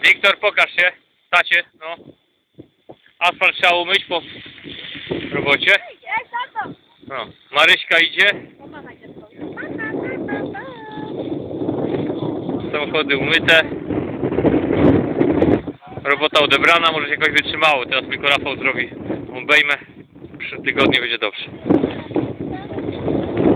Wiktor, pokaż się. Tacie, no. Asfalt trzeba umyć po robocie. No. Maryśka idzie. Samochody umyte. Robota odebrana, może się jakoś wytrzymało. Teraz tylko Rafał zrobi. Obejmę. W przyszłym tygodniu będzie dobrze.